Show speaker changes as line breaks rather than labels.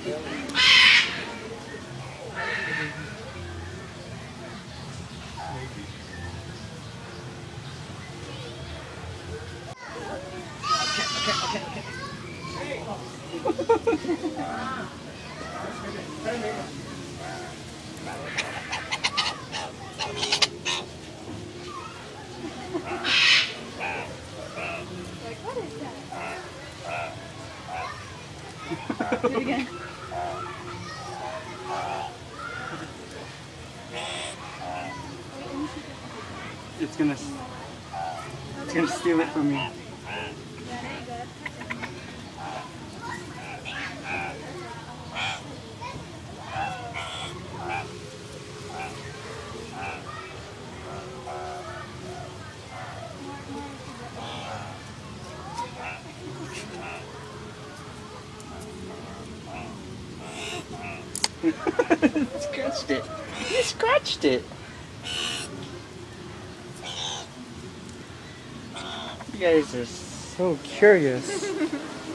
Do it again.
It's gonna steal it from me. Scratched it. You scratched it. You guys are so curious.